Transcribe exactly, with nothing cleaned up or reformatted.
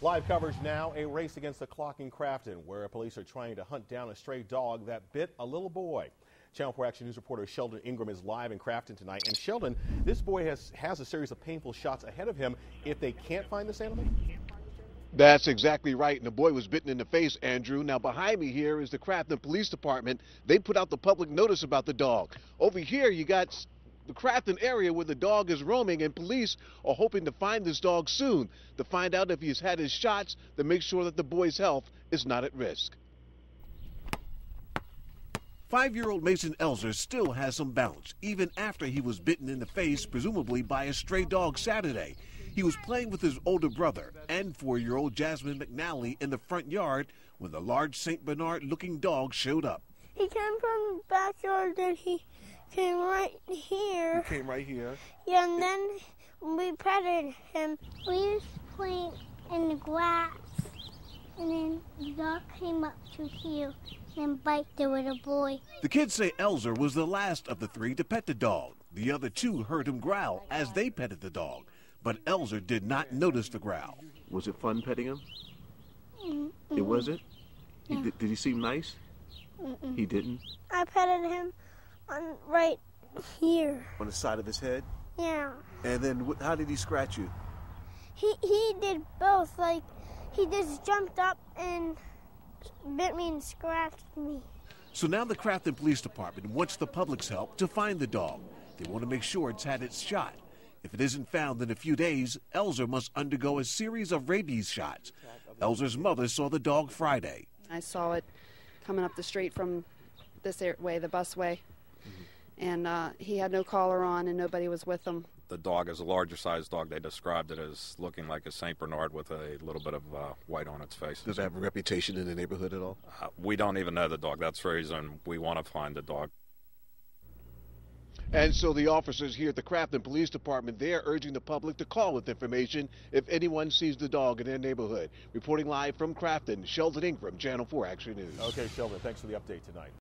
Live coverage now, a race against the clock in Crafton, where police are trying to hunt down a stray dog that bit a little boy. Channel four Action News reporter Sheldon Ingram is live in Crafton tonight. And Sheldon, this boy has, has a series of painful shots ahead of him if they can't find this animal. That's exactly right, and the boy was bitten in the face, Andrew. Now, behind me here is the Crafton Police Department. They put out the public notice about the dog. Over here, you got the Crafton area where the dog is roaming, and police are hoping to find this dog soon to find out if he's had his shots to make sure that the boy's health is not at risk. Five-year-old Mason Elzer still has some balance, even after he was bitten in the face, presumably by a stray dog Saturday. He was playing with his older brother and four-year-old Jasmine McNally in the front yard when the large Saint Bernard-looking dog showed up. He came from the backyard and he came right here. He came right here? Yeah, and then we petted him. We was playing in the grass, and then the dog came up to here and bite the little boy. The kids say Elzer was the last of the three to pet the dog. The other two heard him growl as they petted the dog, but Elzer did not notice the growl. Was it fun petting him? Mm-mm. It wasn't? Yeah. He, did, did he seem nice? Mm-mm. He didn't? I petted him on right here. On the side of his head? Yeah. And then wh- how did he scratch you? He he did both. Like, he just jumped up and bit me and scratched me. So now the Crafton Police Department wants the public's help to find the dog. They want to make sure it's had its shot. If it isn't found in a few days, Elzer must undergo a series of rabies shots. Elzer's mother saw the dog Friday. I saw it coming up the street from this way, the busway, mm-hmm. and uh, he had no collar on and nobody was with him. The dog is a larger sized dog. They described it as looking like a Saint Bernard with a little bit of uh, white on its face. Does it have a reputation in the neighborhood at all? Uh, we don't even know the dog. That's the reason we want to find the dog. And so the officers here at the Crafton Police Department, they're urging the public to call with information if anyone sees the dog in their neighborhood. Reporting live from Crafton, Sheldon Ingram, Channel four Action News. Okay, Sheldon, thanks for the update tonight.